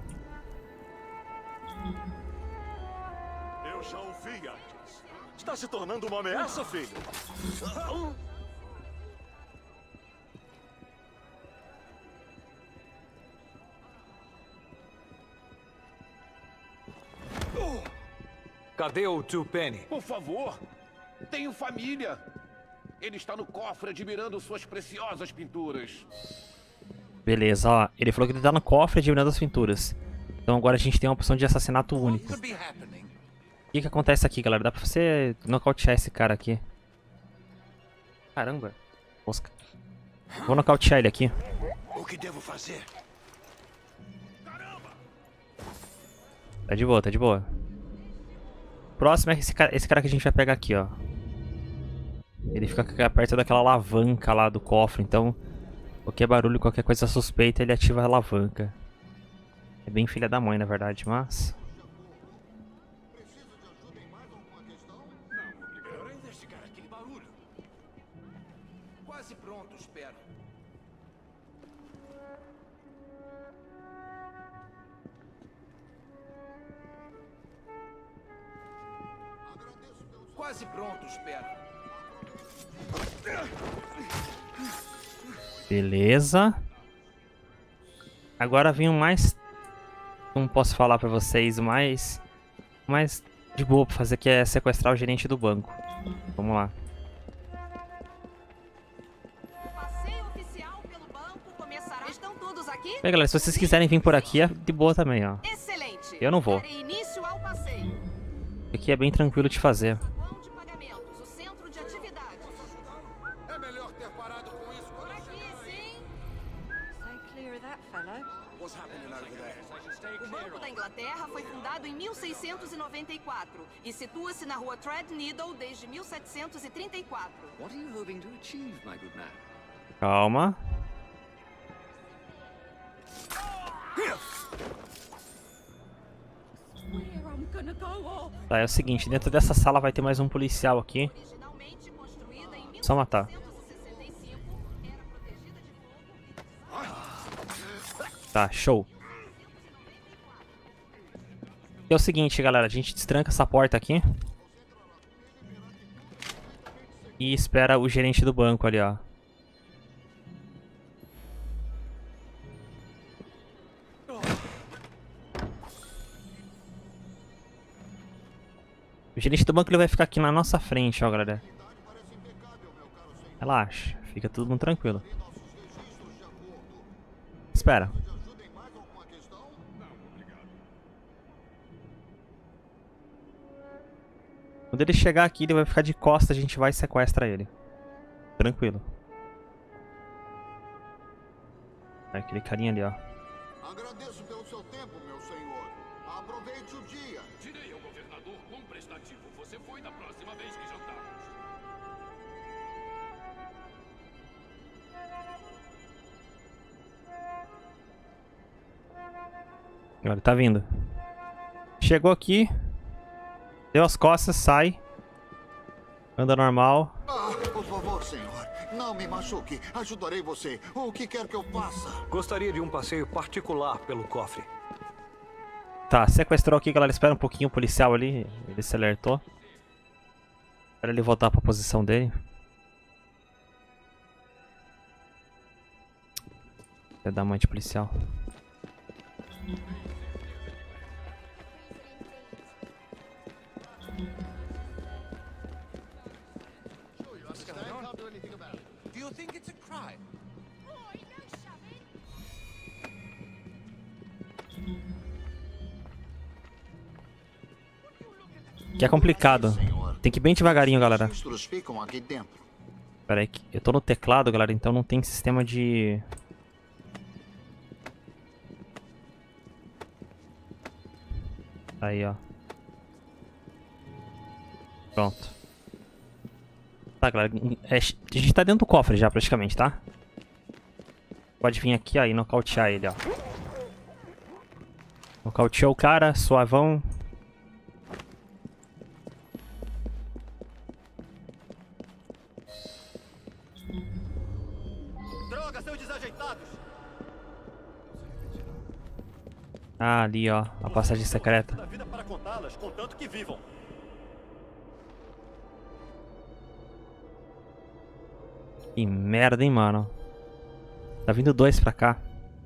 Eu já ouvi antes. Está se tornando uma ameaça, filho? Cadê o Tio Penny? Por favor, tenho família. Ele está no cofre admirando suas preciosas pinturas. Beleza, ó. Ele falou que ele tá no cofre admirando as pinturas. Então agora a gente tem uma opção de assassinato único. O que acontece aqui, galera? Dá pra você nocautear esse cara aqui. Caramba. Mosca. Vou nocautear ele aqui. O que devo fazer? Tá de boa, tá de boa. Próximo é esse cara que a gente vai pegar aqui, ó. Ele fica perto daquela alavanca lá do cofre, então qualquer barulho, qualquer coisa suspeita, ele ativa a alavanca. É bem filha da mãe, na verdade, mas... Quase pronto, espero. Quase pronto, espero. Beleza. Agora vem o mais... Como posso falar pra vocês, o mais de boa pra fazer, que é sequestrar o gerente do banco. Vamos lá. Bem, galera, se vocês quiserem vir por aqui, é de boa também, ó. Excelente. Eu não vou. Darei início ao passeio. Aqui é bem tranquilo de fazer. O centro de atividades. É melhor ter parado com isso. Por aqui, sim. So clear of that fellow. What's happening over there? O Banco da Inglaterra foi fundado em 1694 e situa-se na rua Threadneedle desde 1734. What are you hoping to achieve, my good man? Calma. Tá, é o seguinte, dentro dessa sala vai ter mais um policial aqui. Só matar. Tá, show. É o seguinte, galera, a gente destranca essa porta aqui. E espera o gerente do banco ali, ó. O gerente do banco ele vai ficar aqui na nossa frente, ó, galera. Relaxa, fica tudo muito tranquilo. Espera. Quando ele chegar aqui, ele vai ficar de costas, a gente vai e sequestra ele. Tranquilo. É aquele carinha ali, ó. Agradeço pelo seu tempo, meu senhor. Aproveite o dia. Direi ao governador quão prestativo você foi da próxima vez que jantarmos. Olha, tá vindo. Chegou aqui. Deu as costas, sai. Anda normal. Ah, por favor, senhor. Não me machuque. Ajudarei você. O que quer que eu faça? Gostaria de um passeio particular pelo cofre. Tá, sequestrou aqui, galera. Espera um pouquinho o policial ali. Ele se alertou. Espera ele voltar pra posição dele. Vai dar mãe de policial. Do you think it's a crime? Que é complicado. Tem que ir bem devagarinho, galera. Os registros ficam aqui dentro. Pera aí, eu tô no teclado, galera, então não tem sistema de... Aí, ó. Pronto. Tá, galera. A gente tá dentro do cofre já, praticamente, tá? Pode vir aqui, ó, e nocautear ele, ó. Nocauteou o cara, suavão. Droga, seus desajeitados! Ah, ali, ó. A passagem secreta. Da vida para contá-las, contanto que vivam. Que merda, hein, mano. Tá vindo dois pra cá.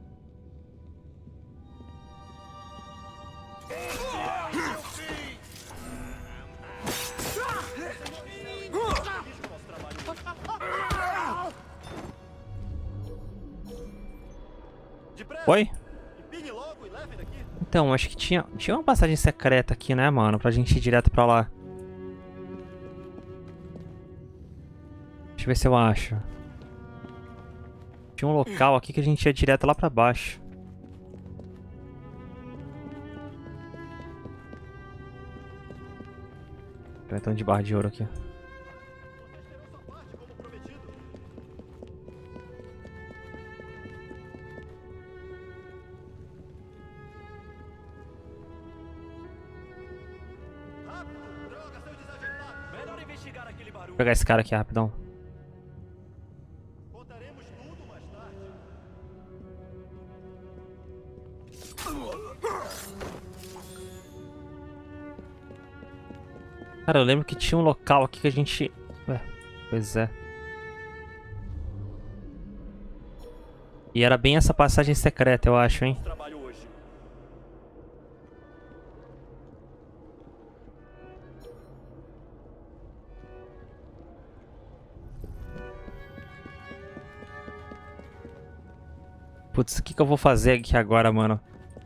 Oi? Então, acho que tinha uma passagem secreta aqui, né, mano? Pra gente ir direto pra lá. Deixa eu ver se eu acho. Tinha um local aqui que a gente ia direto lá pra baixo. Então de barra de ouro aqui. Vou pegar esse cara aqui rapidão. Cara, eu lembro que tinha um local aqui que a gente... Ué, pois é. E era bem essa passagem secreta, eu acho, hein? Putz, o que que eu vou fazer aqui agora, mano?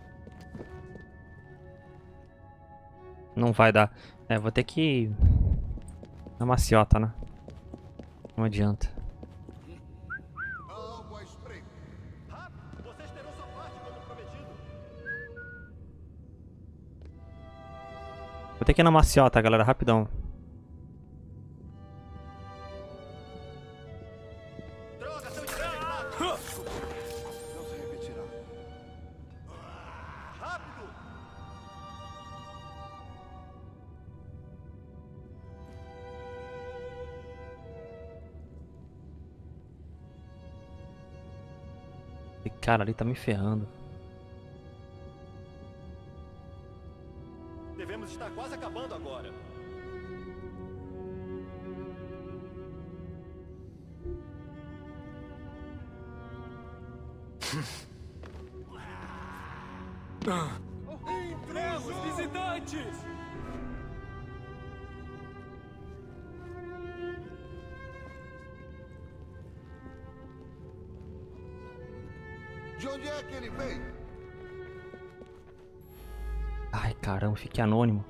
Não vai dar. É, vou ter que... Na maciota, né? Não adianta. Vou ter que ir na maciota, galera, rapidão. Esse cara ali tá me ferrando. Devemos estar quase acabando agora. Intrusos, visitantes! De onde é que ele veio? Ai, caramba, fiquei anônimo.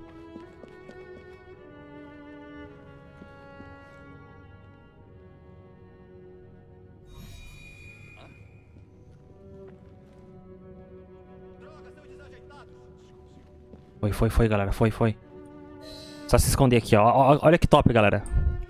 Foi, galera. Foi. Só se esconder aqui, ó. Olha que top, galera.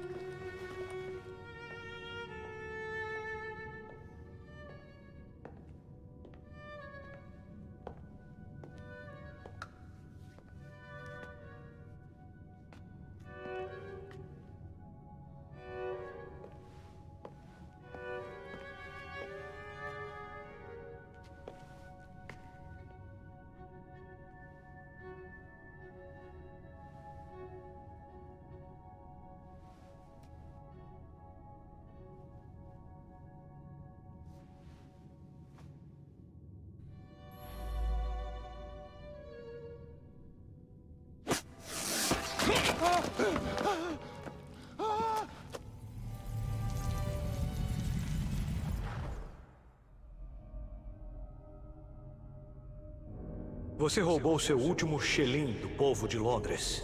Você roubou seu último shilling do povo de Londres.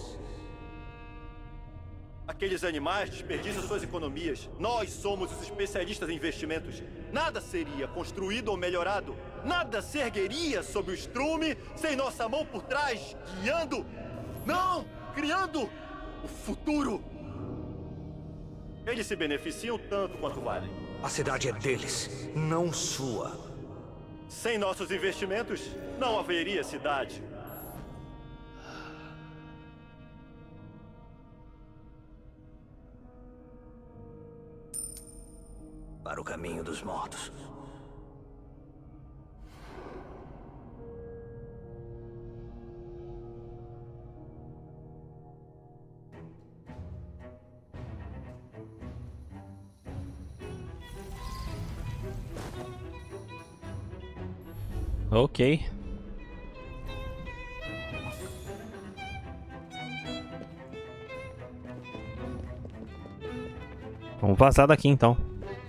Aqueles animais desperdiçam suas economias. Nós somos os especialistas em investimentos. Nada seria construído ou melhorado. Nada se ergueria sob o estrume sem nossa mão por trás, guiando. Não! Criando o futuro. Eles se beneficiam tanto quanto valem. A cidade é deles, não sua. Sem nossos investimentos, não haveria cidade. Para o caminho dos mortos. Ok. Vamos vazar daqui então.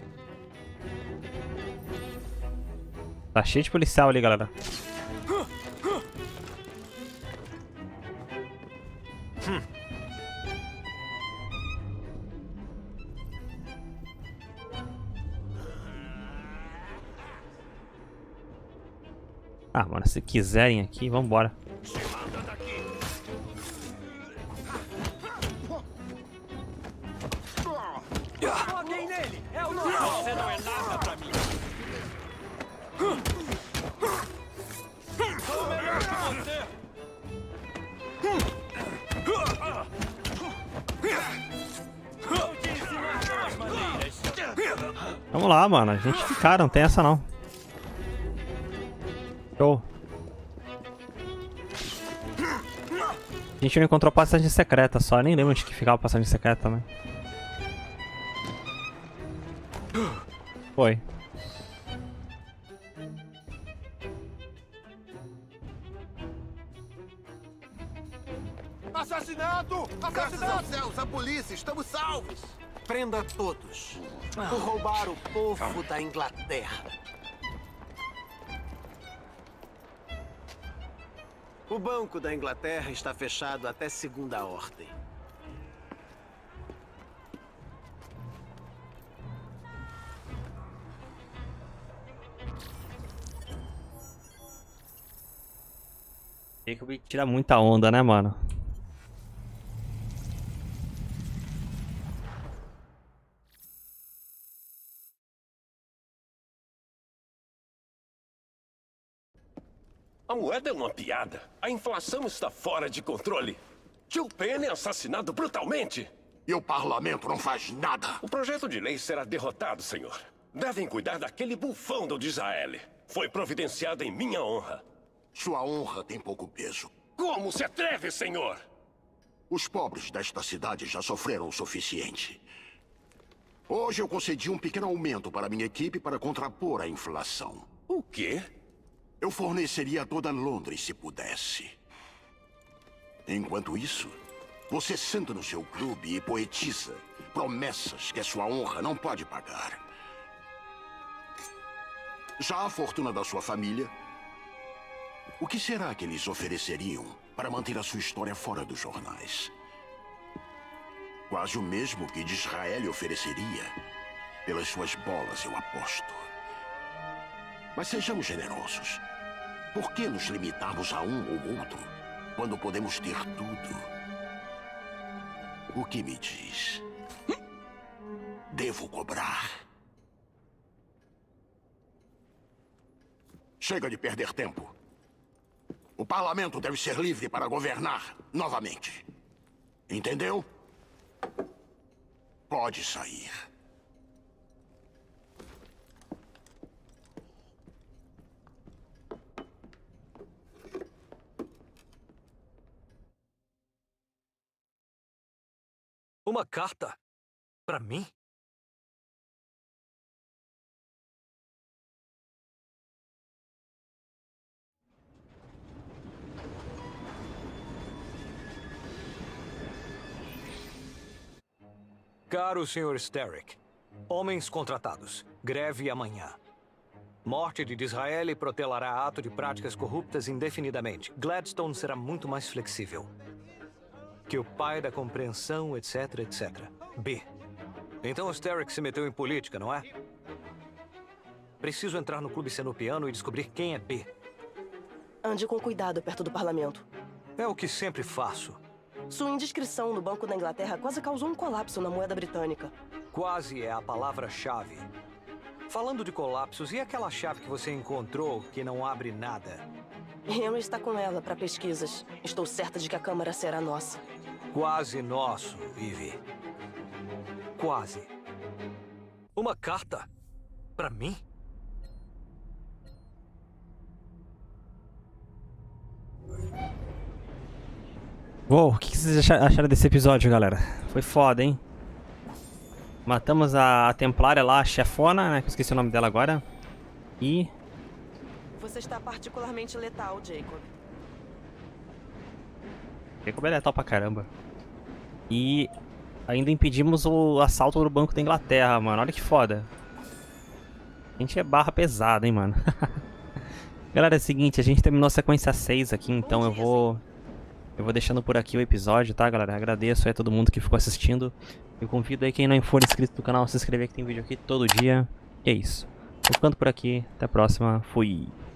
Tá cheio de policial ali, galera. Ah, mano, se quiserem aqui, vambora. Foguem nele! É o nosso! Você não é nada pra mim! Sou melhor que você! Vou te ensinar boas maneiras! Vamos lá, mano. A gente ficaram, não tem essa não. Show. A gente não encontrou passagem secreta só, nem lembro onde que ficava a passagem secreta também. Foi. Assassinato! Graças aos céus, a polícia, estamos salvos! Prenda todos por roubar o povo da Inglaterra. O Banco da Inglaterra está fechado até segunda ordem. Jacob tira muita onda, né, mano? A moeda é uma piada. A inflação está fora de controle. Tio Penn é assassinado brutalmente. E o parlamento não faz nada. O projeto de lei será derrotado, senhor. Devem cuidar daquele bufão do Disraeli. Foi providenciado em minha honra. Sua honra tem pouco peso. Como se atreve, senhor? Os pobres desta cidade já sofreram o suficiente. Hoje eu concedi um pequeno aumento para minha equipe para contrapor a inflação. O quê? Eu forneceria a toda Londres se pudesse. Enquanto isso, você senta no seu clube e poetiza promessas que a sua honra não pode pagar. Já a fortuna da sua família? O que será que eles ofereceriam para manter a sua história fora dos jornais? Quase o mesmo que Disraeli ofereceria pelas suas bolas, eu aposto. Mas sejamos generosos. Por que nos limitarmos a um ou outro, quando podemos ter tudo? O que me diz? Devo cobrar? Chega de perder tempo. O parlamento deve ser livre para governar novamente. Entendeu? Pode sair. Uma carta? Pra mim? Caro Sr. Sterrick, homens contratados, greve amanhã. Morte de Disraeli protelará ato de práticas corruptas indefinidamente. Gladstone será muito mais flexível. Que o pai da compreensão, etc, etc. B. Então o Sterrick se meteu em política, não é? Preciso entrar no clube senopiano e descobrir quem é B. Ande com cuidado perto do parlamento. É o que sempre faço. Sua indiscrição no Banco da Inglaterra quase causou um colapso na moeda britânica. Quase é a palavra-chave. Falando de colapsos, e aquela chave que você encontrou que não abre nada? Henry está com ela para pesquisas. Estou certa de que a Câmara será nossa. Quase nosso, Ivy. Quase. Uma carta? Pra mim? Uou, o que vocês acharam desse episódio, galera? Foi foda, hein? Matamos a Templária lá, a chefona, né? Que eu esqueci o nome dela agora. E... Você está particularmente letal, Jacob. Jacob é letal pra caramba. E ainda impedimos o assalto do Banco da Inglaterra, mano. Olha que foda. A gente é barra pesada, hein, mano. Galera, é o seguinte, a gente terminou a sequência 6 aqui, então eu vou deixando por aqui o episódio, tá, galera? Agradeço aí a todo mundo que ficou assistindo. Eu convido aí quem não for inscrito no canal a se inscrever, que tem vídeo aqui todo dia. E é isso. Vou ficando por aqui. Até a próxima. Fui.